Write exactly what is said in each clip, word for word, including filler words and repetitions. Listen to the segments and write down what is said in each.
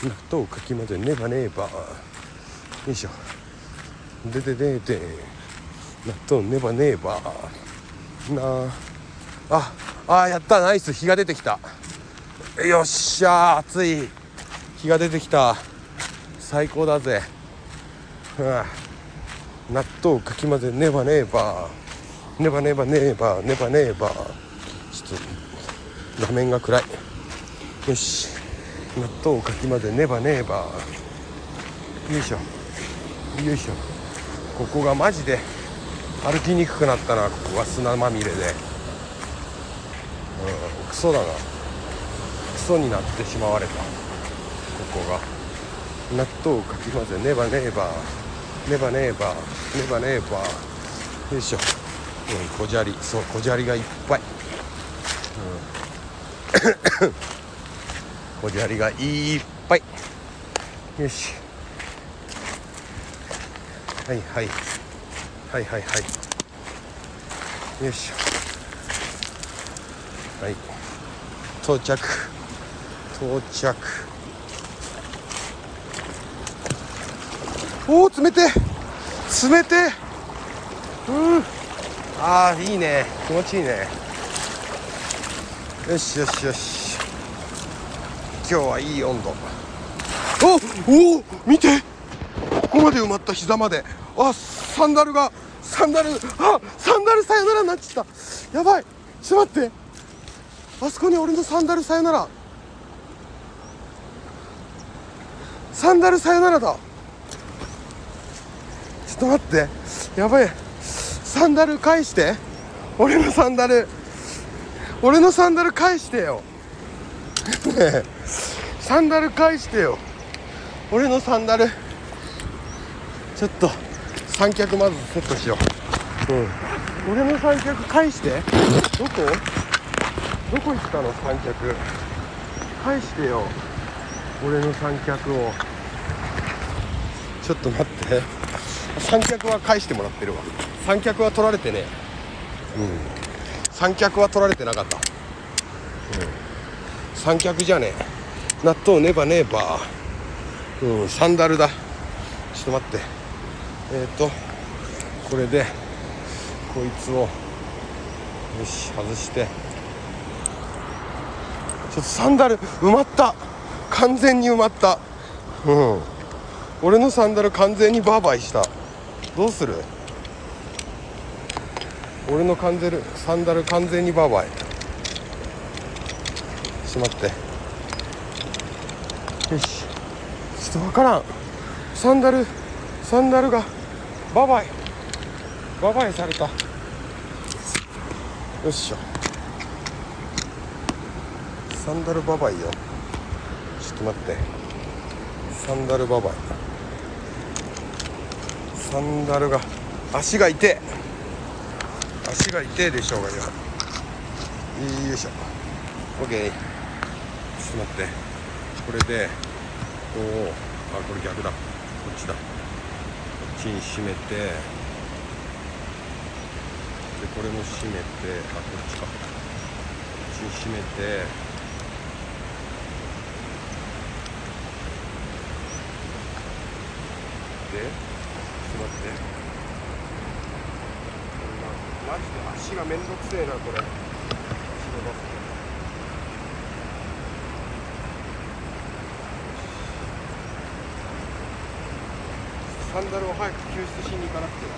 納豆かき混ぜねばねば。よいしょ。でででで納豆ねばねばなあ。ああ、やった、ナイス。日が出てきた。よっしゃー、暑い。日が出てきた。最高だぜ。はあ、納豆かき混ぜねばねばねばねばねばねばねば。ちょっと画面が暗い。よし、納豆かき混ぜねばねば。よいしょよいしょ。ここがマジで歩きにくくなったな。ここが砂まみれで、うん、クソだな。クソになってしまわれた。ここが納豆かき混ぜねばねばねばねばねばねば。よいしょ、うん、小砂利、そう、小砂利がいっぱい、うん、小砂利がいっぱい。よし、はいはいはいはいはい。よいしょ、はい、到着到着。おー、冷て冷て。うん、あー、いいね、気持ちいいね。よしよしよし、今日はいい温度。おお、見て、ここまで埋まった。膝まで。あ、サンダルがサンダルあサンダルさよならになっちゃった。やばい、ちょっと待って、あそこに俺のサンダルさよなら。サンダルさよならだ。ちょっと待って、やばい。サンダル返して。俺のサンダル俺のサンダル返してよサンダル返してよ、俺のサンダル。ちょっと三脚まずセットしよう。うん、俺の三脚返して。どこどこ行ったの。三脚返してよ、俺の三脚を。ちょっと待って、三脚は返してもらってるわ。三脚は取られてね。うん、三脚は取られてなかった。うん、三脚じゃねえ。納豆ねばねば。うん、サンダルだ。ちょっと待って、えっとこれでこいつをよし外して。ちょっとサンダル埋まった、完全に埋まった。うん、俺のサンダル完全にバーバーした。どうする。俺の完全サンダル完全にバーバー。ちょっと待って、よし、ちょっと分からん。サンダルサンダルがババイババイされた。よっしょ、サンダルババイよ。ちょっと待って、サンダルババイ。サンダルが足が痛え足が痛えでしょうがよ。よいしょ、オッケー。ちょっと待って、これでおお、あ、これ逆だ、こっちだ。こっちに締めて、でこれも締めて、あ、こっちか、こっちに締めて、で、ちょっと待って、マジで足がめんどくせえな、これ。足伸ばすサンダルを早く救出しに行かなくては。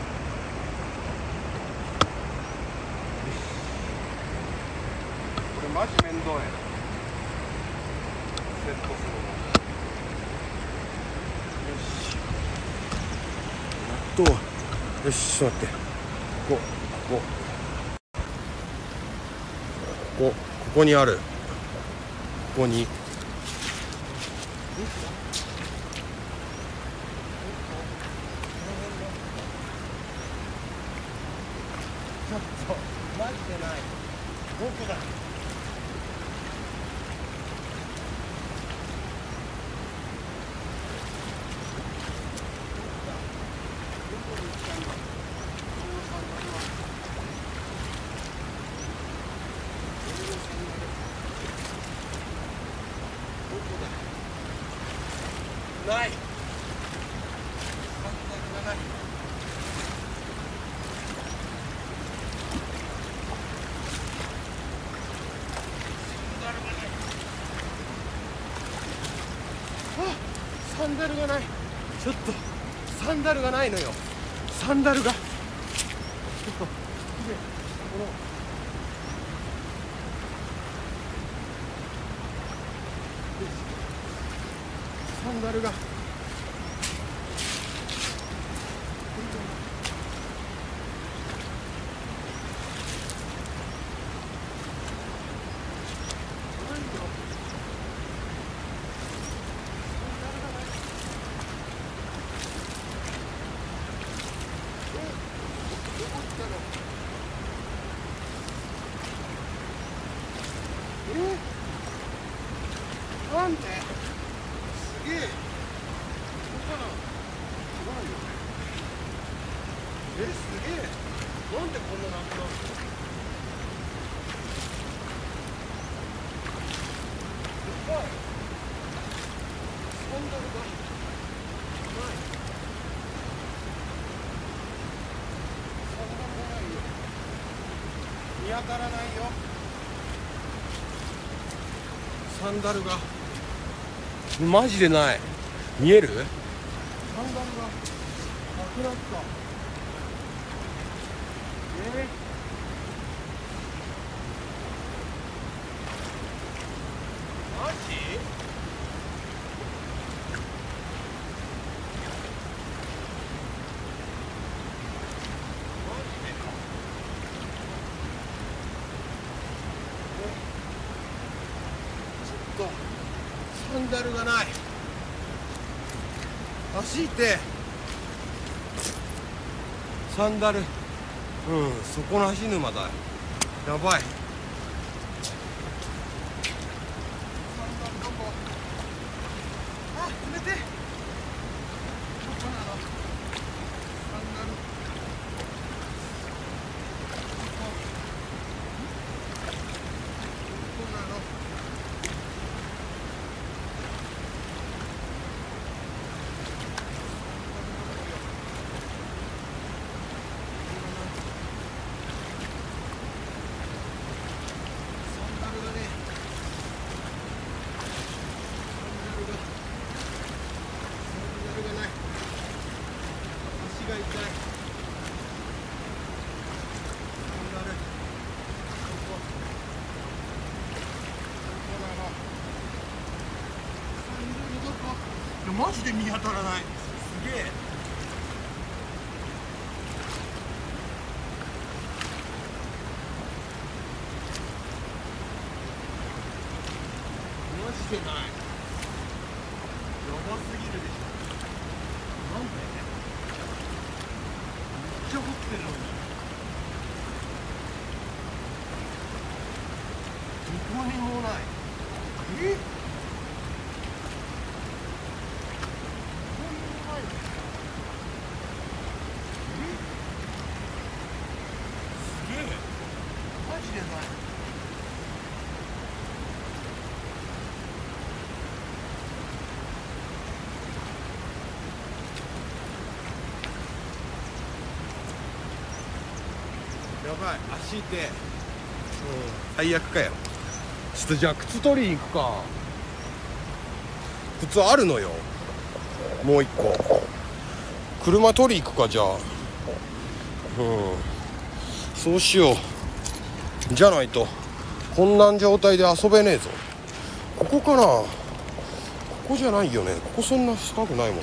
これマジ面倒や。セットするの。よし。納豆。よし、ちょっと待って。ここ、ここ。ここ、ここにある。ここに。ちょっとマジでない。どこだ。 ない。サンダルがない。サンダルがない。ちょっとサンダルがないのよ。サンダルがちょっとこのサンダルがえなんですげえ。ここかな。すごいよね。え、すげえ。なんでこんななくなるの。でかい。サンダルがない。サンダルがないよ。見当たらないよ。サンダルがマジでない。見える？サンダルがなくなった。えー、マジ？マジでか。ちょっとサンダルがない。足ってサンダル、うん、底なし沼だよ。やばい。サンダルどこ？あ、冷てえ。どこなの？サンダルどこ？どこなの？が痛い。サンダル。ここ。ここなの。サンダルどこ？いやマジで見当たらない。すげえ。マジでない。やばすぎるでしょ。なんで？めっちゃ掘ってるのにどこにもない。え？どこにもないの？え？すげえ。マジでない。やばい、足痛い。うん、最悪かよ。ちょっとじゃあ靴取りに行くか。靴あるのよ、もう一個。車取り行くか、じゃあ。うん、そうしよう。じゃないとこんな状態で遊べねえぞ。ここかな。ここじゃないよね。ここそんな深くないもんな。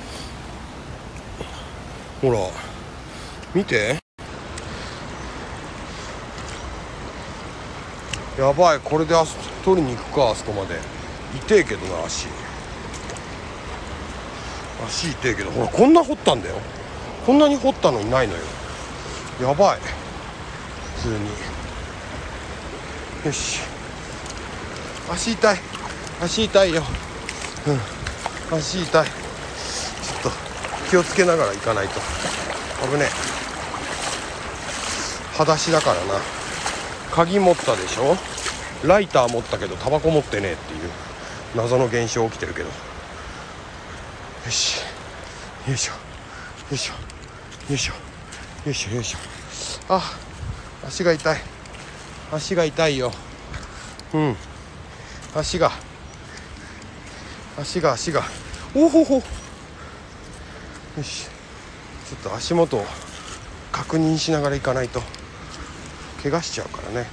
ほら見て。やばい、これであ取りに行くか。あそこまで痛えけどな。足足痛えけど、ほらこんな掘ったんだよ。こんなに掘ったのにないのよ。やばい、普通に。よし、足痛い、足痛いよ。うん、足痛い。ちょっと気をつけながら行かないと危ねえ。裸足だからな。鍵持ったでしょ。ライター持ったけどタバコ持ってねえっていう謎の現象起きてるけど、 よし、よいしょよいしょよいしょよいしょよいしょ。あ、足が痛い、足が痛いよ。うん、足が足が足がおほほ。よし、ちょっと足元を確認しながら行かないと怪我しちゃうからね。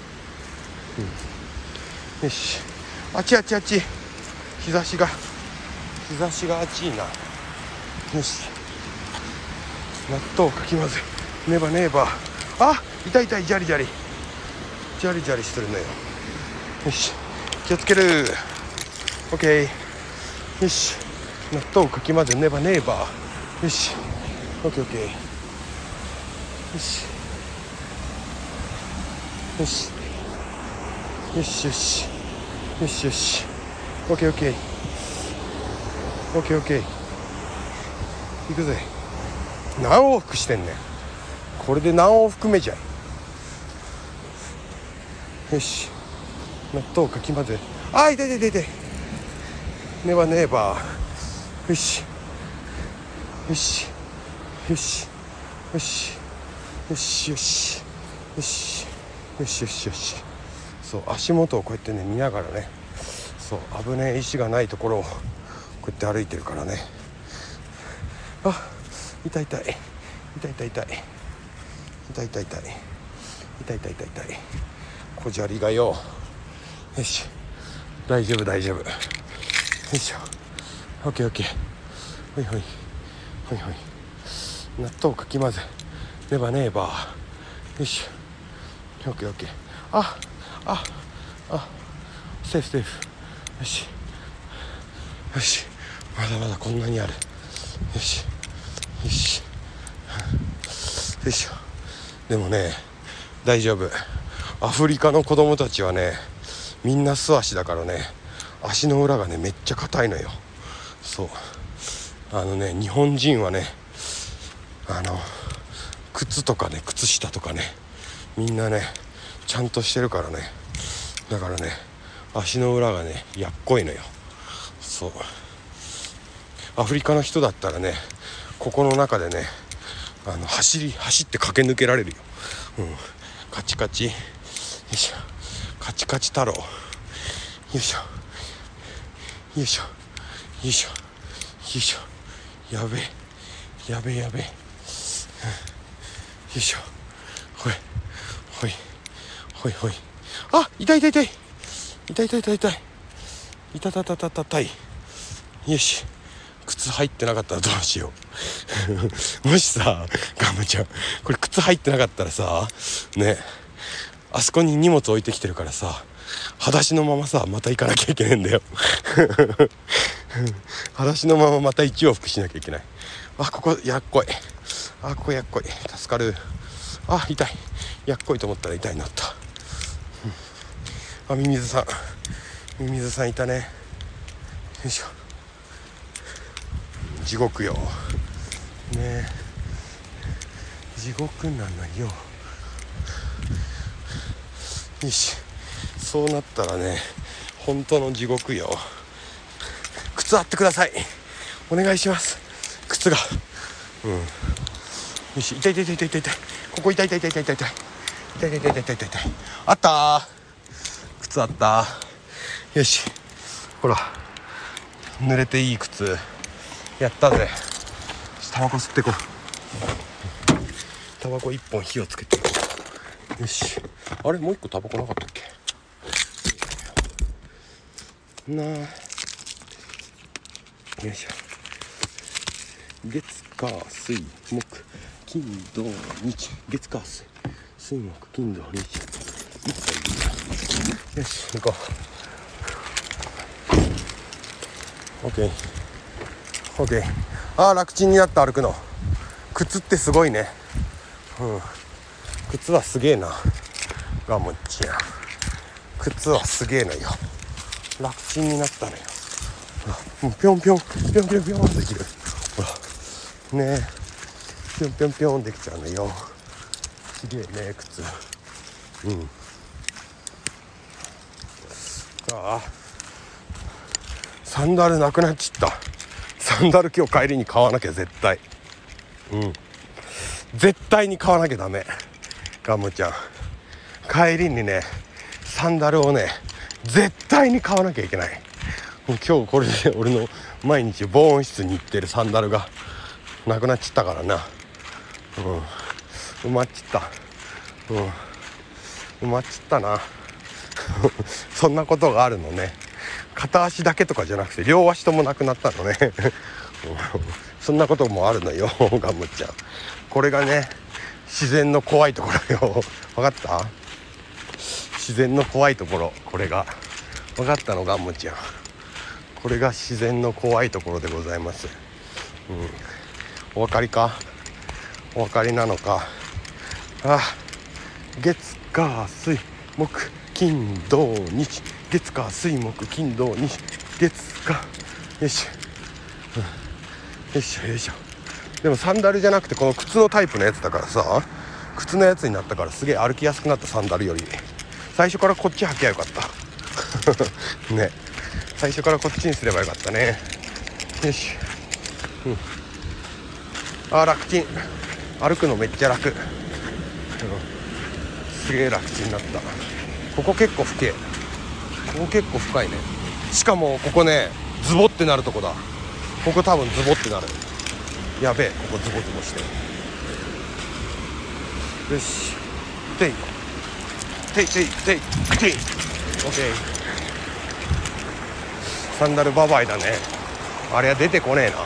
うん、よし、あっちあっちあっち、日差しが日差しが暑いな。よし、納豆をかき混ぜねばねば。あ、痛い痛い、ジャリジャリジャリジャリするのよ。よし、気をつける。オッケー。よし、納豆をかき混ぜねばねば。よし、オッケーオッケー。よしよしよしよしよしよし、オッケーオッケーオッケーオッケー。行くぜ。何往復してんねん。これで何往復目じゃい。よし、納豆をかき混ぜ。あ、痛い痛い痛い痛い。ねばねば。よしよしよしよしよしよしよしよしよしよし。そう、足元をこうやってね見ながらね、そう危ねえ石がないところをこうやって歩いてるからね。あ、痛い痛い痛い痛い痛い痛い痛い痛い痛い痛い痛い痛い痛い痛い。小砂利がよ。よし、大丈夫大丈夫。よいしょ、オッケーオッケー。ほいほいほいほい。納豆をかき混ぜねばねば。よいしょ、オッケーオッケー。あああ、セーフセーフ。よしよし、まだまだこんなにある。よしよしよいしょ。でもね大丈夫。アフリカの子供たちはねみんな素足だからね、足の裏がねめっちゃ硬いのよ。そう、あのね日本人はねあの靴とかね靴下とかねみんなねちゃんとしてるからね。だからね足の裏がねやっこいのよ。そう、アフリカの人だったらねここの中でねあの走り走って駆け抜けられるよ。うん、カチカチ、よいしょ、カチカチ太郎。よいしょよいしょよいしょよいしょ。やべえやべえやべえ、うん、よいしょ。ほいほいほいほい。あ、痛い痛い痛い痛い痛い痛い痛い痛たたたたたい。よし、靴入ってなかったらどうしようもしさガムちゃんこれ靴入ってなかったらさね、あそこに荷物置いてきてるからさ裸足のままさまた行かなきゃいけないんだよ裸足のまままた一往復しなきゃいけない。あ、ここやっこい。あ、ここやっこい。助かる。あ、痛い。やっこいと思ったら痛いなった。あ、ミミズさんミミズさんいたね。よいしょ。地獄よね、地獄なのよ。よし、そうなったらね本当の地獄よ。靴あってください、お願いします。靴が、うん、よし、痛い痛い痛い痛い痛い痛い、ここ痛い痛い痛い痛い痛い痛い痛い痛い痛い痛い痛い痛い、あったー、靴あったー。よし、ほら濡れていい靴やったぜ。タバコ吸ってこう。タバコ一本火をつけていこう。よし、あれもう一個タバコなかったっけなあ。よいしょ。月火水木金土日、月火水水木金土日、一杯。よし、行こう。オッケーオッケー。あー、楽ちんになった。歩くの。靴ってすごいね。うん、靴はすげえな。ガモッチや、靴はすげえのよ。楽ちんになったのよ。ほら、もうぴょんぴょんぴょんぴょんぴょんできる。ほらねえ、ぴょんぴょんぴょんできちゃうのよ。すげえね、靴。うん。ああ、サンダルなくなっちゃった。ササンダル今日帰りに買わなきゃ絶対、うん絶対に買わなきゃダメ。ガムちゃん帰りにねサンダルをね絶対に買わなきゃいけない。今日これで俺の毎日防音室に行ってるサンダルがなくなっちったからな。うん、埋まっちった、うん、埋まっちったなそんなことがあるのね。片足だけとかじゃなくて両足ともなくなったのねそんなこともあるのよガムちゃん。これがね自然の怖いところよ分かった？自然の怖いところ、これが分かったのガムちゃん。これが自然の怖いところでございます。うん、お分かりか？お分かりなのか？あ、月火水木金土日、月火水木金土日、月火、よいしょ、うん、よいしょよいしょ。でもサンダルじゃなくてこの靴のタイプのやつだからさ、靴のやつになったからすげえ歩きやすくなった。サンダルより最初からこっち履きゃよかったね。最初からこっちにすればよかったね。よし、うん、あー楽ちん。歩くのめっちゃ楽、うん、すげえ楽ちんになった。ここ結構深い、ここ結構深いね。しかもここねズボってなるとこだ。ここ多分ズボってなる。やべえ、ここズボズボしてる。よし、ていていていていてい、オッケー。サンダルババイだね。あれは出てこねえな。うん、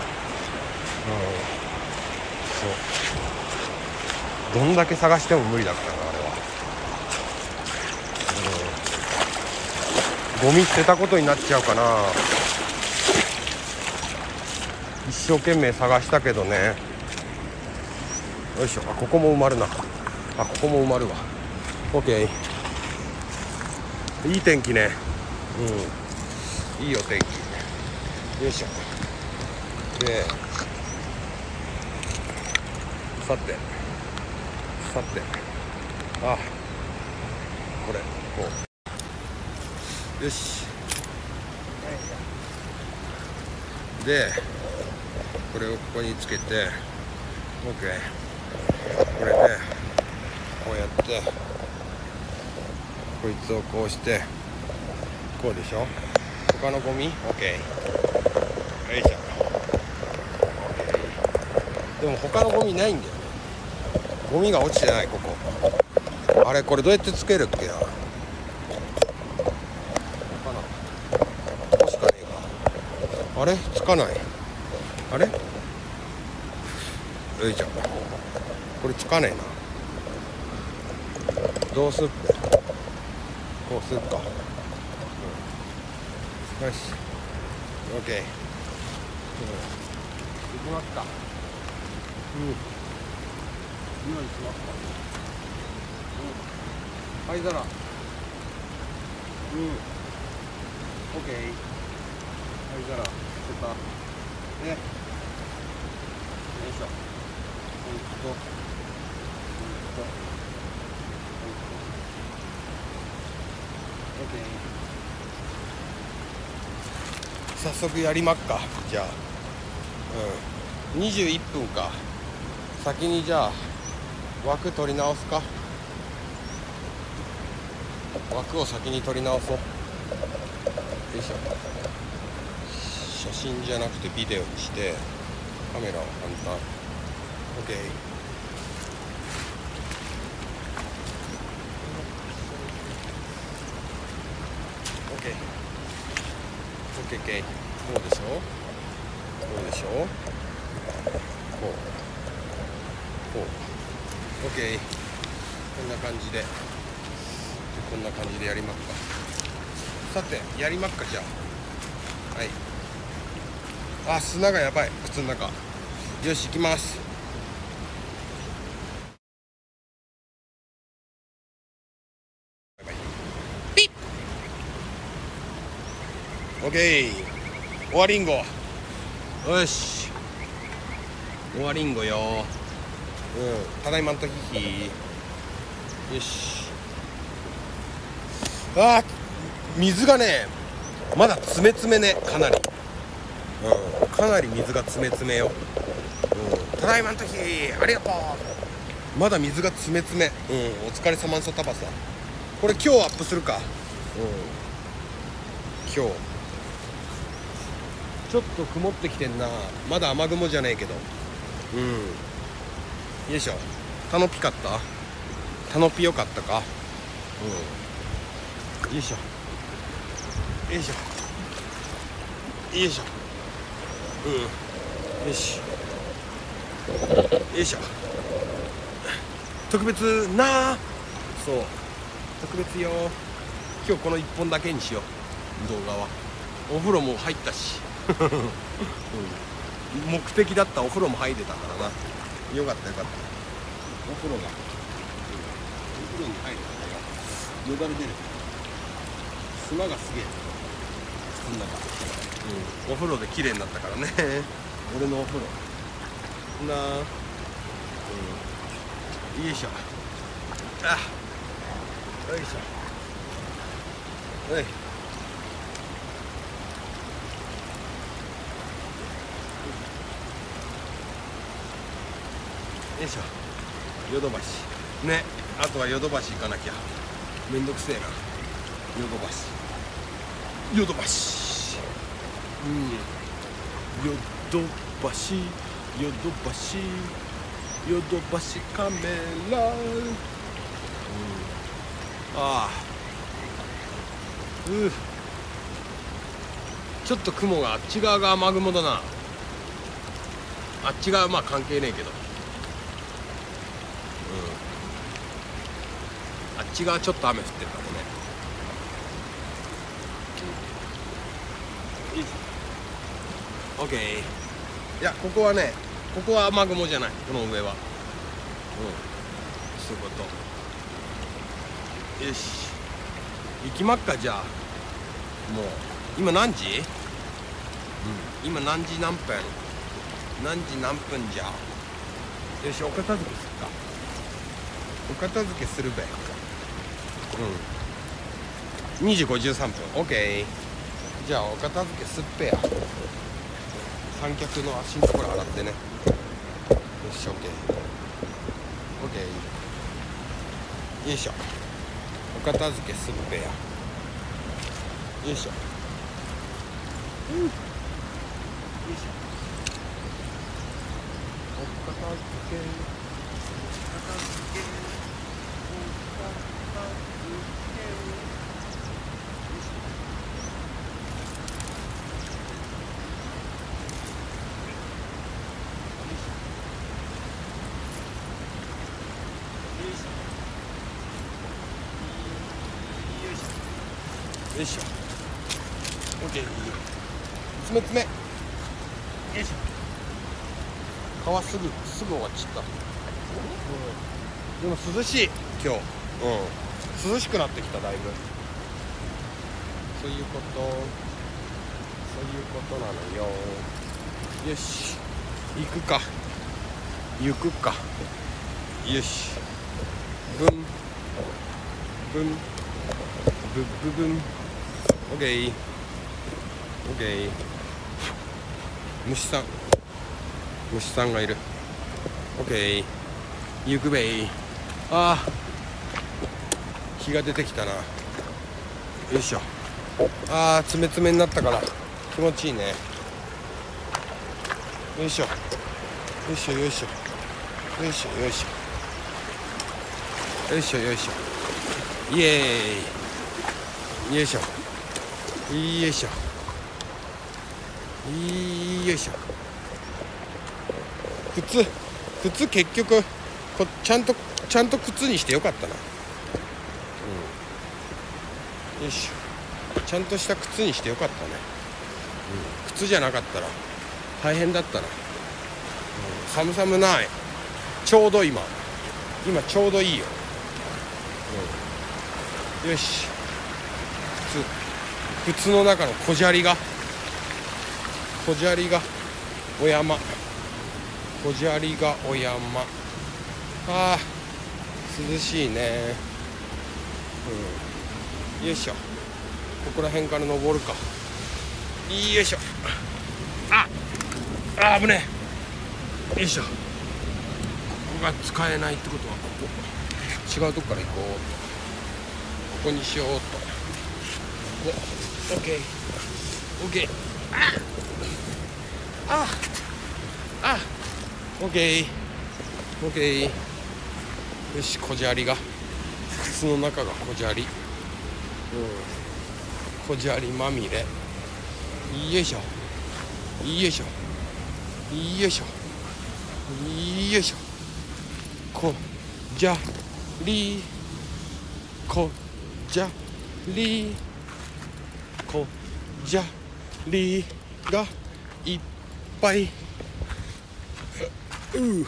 そうどんだけ探しても無理だからなあれは。うん、ゴミ捨てたことになっちゃうかな。一生懸命探したけどね。よいしょ、あここも埋まるな。あここも埋まるわ。 OK、 いい天気ね。うん、いいお天気。よいしょ。でさてさてあこれこうよし。でこれをここにつけて OK。 これでこうやってこいつをこうしてこうでしょ。他のゴミ OK。 よいしょ。 OK。 でも他のゴミないんだよね。ゴミが落ちてないここ。あれこれどうやってつけるっけな。ここしかねえか。あれつかない。あれよいしょ。これつかねえな。どうする？こうするか。よし OK。 うん、いきますか。うん、今にしますか。うん、灰皿。うん、 OK。 灰皿捨てたね。よいしょ。ほんとほんとOK。早速やりまっか。じゃあ、うん、にじゅういっぷんか。先にじゃあ枠取り直すか。枠を先に取り直そう。よいしょ。写真じゃなくてビデオにしてカメラを簡単 OK。 OK OK OK。 こうでしょ、こうでしょ、こうこう OK。 こんな感じでこんな感じでやりますか。さてやりますか。じゃあはい。あ砂がやばい靴の中。よし行きます。ピッ OK。 終わりんご。よし終わりんごよ。うん、ただいまんとひひ。よし。あー水がねまだ詰め詰めね。かなりうん、かなり水が詰め詰めよ、うん、ただいまの時ありがとう。まだ水が詰め詰め、うん、お疲れ様んそタバサ。これ今日アップするか、うん、今日ちょっと曇ってきてんな。まだ雨雲じゃねえけど、うん、よいしょ。タノピかった？タノピよかったか？うん、よいしょよいしょよいしょ、うん、よしよいしょ。特別なあ、そう特別よ。今日このいっぽんだけにしよう、動画は。お風呂も入ったし、うん、目的だったお風呂も入れたからな。よかったよかった。お風呂が、うん、お風呂に入れたよ。よだれ出る。砂がすげえそんなか、うん、お風呂で綺麗になったからね俺のお風呂なあ、うん、よいしょ。あ、よいしょ。はい、よいしょ。ヨドバシね。あとはヨドバシ行かなきゃ。めんどくせえな。ヨドバシヨドバシ、うん、ヨドバシヨドバシヨドバシカメラ、うん、ああ、うちょっと雲が、あっち側が雨雲だな。あっち側まあ関係ねえけど、うん、あっち側ちょっと雨降ってるかもね。オッケー。いや、ここはね、ここは雨雲じゃない、この上は。うん、そういうこと。よし、行きまっか。じゃあもう今何時？うん、今何時何分何時何分じゃ。よし、お片付けするか。お片付けするべ。うん、にじごじゅうさんぷん。オッケー。じゃあお片付けすっぺや。三脚の足のところ洗ってね。よし、オッケーオッケー。よいしょ。お片付けすっぺや。よいしょ、うん、よいしょ。お片付けお片付けお片付け。よいしょ。オッケー。詰め詰め。よいしょ。川すぐすぐ終わっちゃった。うん、でも涼しい今日。うん、涼しくなってきた、だいぶ。そういうこと、そういうことなのよ。よし、行くか行くか。よし、ブンブンブブブン。オッケーオッケー。虫さん虫さんがいる。オッケー。行くべい。ああ、日が出てきたな。よいしょ。ああ、つめつめになったから気持ちいいね。よいしょよいしょよいしょよいしょよいしょよいしょよいしょ。イエーイ。よいしょよいしょよいしょ。靴靴結局こちゃんとちゃんと靴にしてよかったな。うん、よいしょ。ちゃんとした靴にしてよかったね。うん、靴じゃなかったら大変だったな。うん、寒々ない。ちょうど今今ちょうどいいよ。うん、よし。靴靴の中の小砂利が小砂利がお山小砂利がお山。あー涼しいね。うん、よいしょ。ここら辺から登るか。よいしょ。ああー危ねえ。よいしょ。ここが使えないってことはここ違うとこから行こう。ここにしようと。ここ OK OK。 あああ OK OK。 よし、小砂利が靴の中が小砂利、うん、小砂利まみれ。よいしょよいしょよいしょよいしょ。こじゃりこじゃりこじゃりがいっぱい。う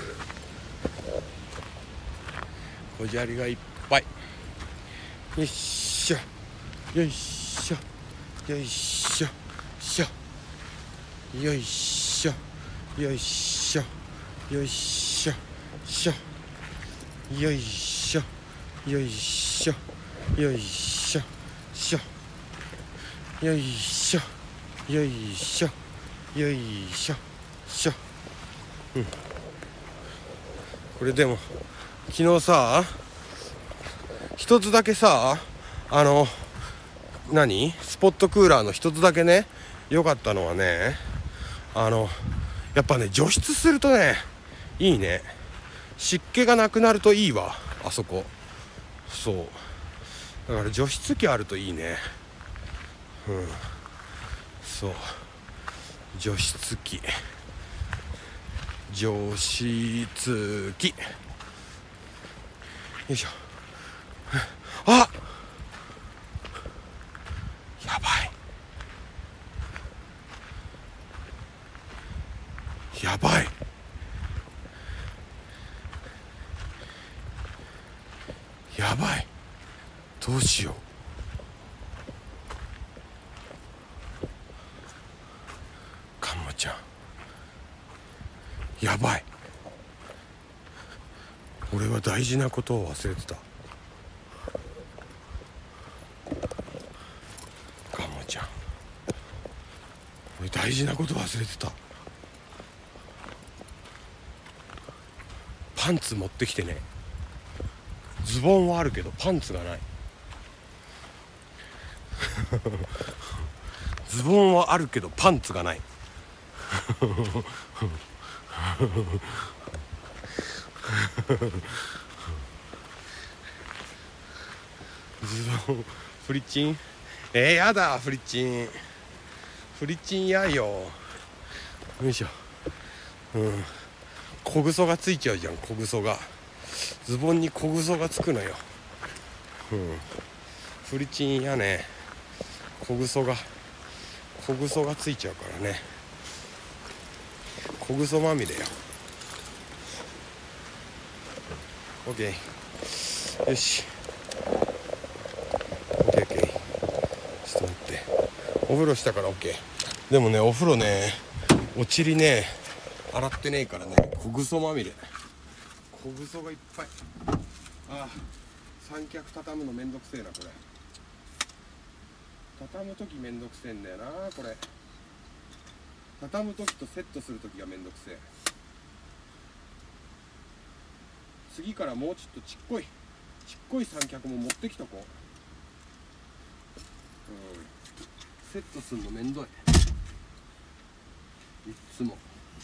小砂利がいっぱい。よいしょよいしょよいしょしょよいしょよいしょよいしょしょよいしょよいしょよいしょしょよいしょよいしょよいしょしょ。うん、これでも昨日さ一つだけさ、あの何スポットクーラーの一つだけね良かったのはね、あのやっぱね除湿するとねいいね。湿気がなくなるといいわあそこ。そうだから除湿機あるといいね。うんそう除湿機除湿機よいしょ。あやばいやばいやばいどうしよう。かもちゃんやばい。俺は大事なことを忘れてた。かもちゃん俺大事なこと忘れてた。パンツ持ってきてね。ズボンはあるけどパンツがないズボンはあるけどパンツがないズボンフリッチンえー、やだフリッチンフリッチンやよ。よいしょ。うん小ぐそがついちゃうじゃん。小ぐそがズボンに小ぐそがつくのよ。うんフリチンやね。小ぐそが小ぐそがついちゃうからね。小ぐそまみれよ。 OK よし OKOK ちょっと待ってお風呂したから OK。 でもねお風呂ねお尻ね洗ってねえからね小ぐそまみれ。小ぐそがいっぱい。ああ三脚畳むのめんどくせえなこれ。畳む時めんどくせえんだよなこれ。畳む時とセットする時がめんどくせえ。次からもうちょっとちっこいちっこい三脚も持ってきとこう。うんセットするのめんどいいっつも。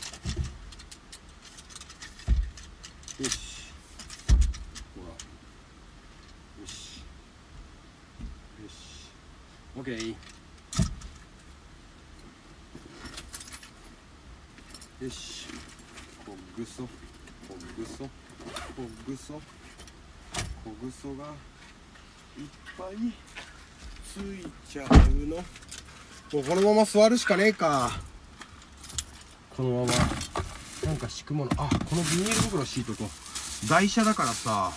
よしほらよしよし OK よしこぐそこぐそこぐそこぐそがいっぱいついちゃうの。もうこのまま座るしかねえか。このままなんか敷くもの。あこのビニール袋敷いとこう。台車だからさ、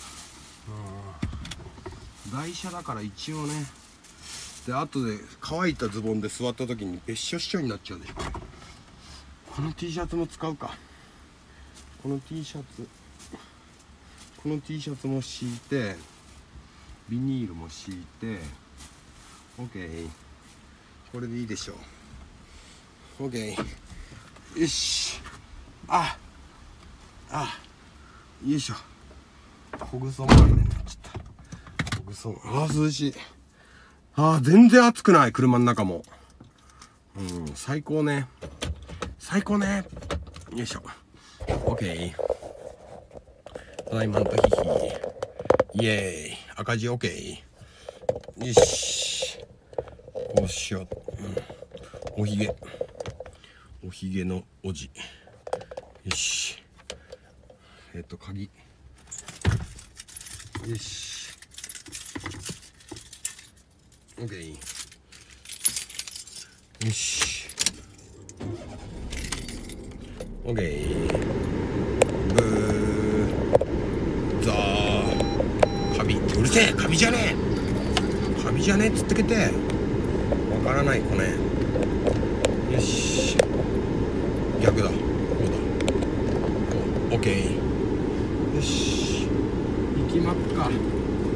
うん台車だから一応ね。で後で乾いたズボンで座った時にべっしょっしょになっちゃうでしょ。この T シャツも使うか。この T シャツこの T シャツも敷いてビニールも敷いて OK これでいいでしょう。 OK よよし。ああよいしょ。ほぐそまんねんなっちゃった。ほぐそ。ああ涼しい。ああ全然暑くない。車の中も。うん最高ね。最高ね。よいしょ。オッケー。ただいまんとヒヒ。イエーイ。赤字オッケー。よし。こうしよう。うん、おひげ。おひげのおじ。よし。えっと鍵。よし。オッケー。よし。オッケー。ブー。ザー。カビ。うるせえ。カビじゃねえ。カビじゃねえっつってけて。わからない子ね。よし。逆だ。こうだ。オッケー。よし。行きまっか。